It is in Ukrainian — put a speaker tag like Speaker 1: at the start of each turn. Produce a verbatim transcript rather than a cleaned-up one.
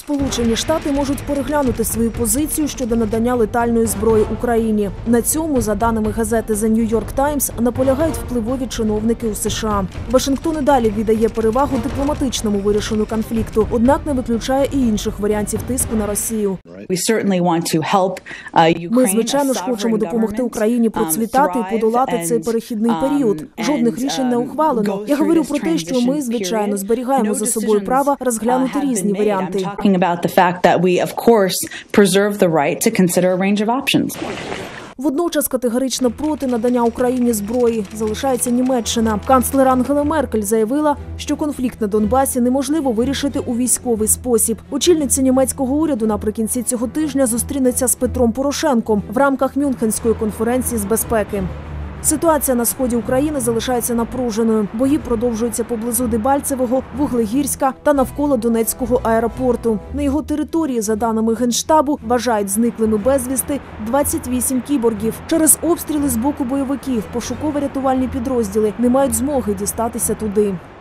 Speaker 1: Сполучені Штати можуть переглянути свою позицію щодо надання летальної зброї Україні. На цьому, за даними газети The New York Times, наполягають впливові чиновники у США. Вашингтон і далі віддає перевагу дипломатичному вирішенню конфлікту, однак не виключає і інших варіантів тиску на Росію. Ми, звичайно ж, хочемо допомогти Україні процвітати і подолати цей перехідний період. Жодних рішень не ухвалено. Я говорю про те, що ми, звичайно, зберігаємо за собою право розглянути різні варіанти. Водночас категорично проти надання Україні зброї залишається Німеччина. Канцлер Ангела Меркель заявила, що конфлікт на Донбасі неможливо вирішити у військовий спосіб. Очільниця німецького уряду наприкінці цього тижня зустрінеться з Петром Порошенком в рамках Мюнхенської конференції з безпеки. Ситуація на сході України залишається напруженою. Бої продовжуються поблизу Дебальцевого, Вуглегірська та навколо Донецького аеропорту. На його території, за даними Генштабу, вважають зниклими безвісти двадцять вісім кіборгів. Через обстріли з боку бойовиків пошуково-рятувальні підрозділи не мають змоги дістатися туди.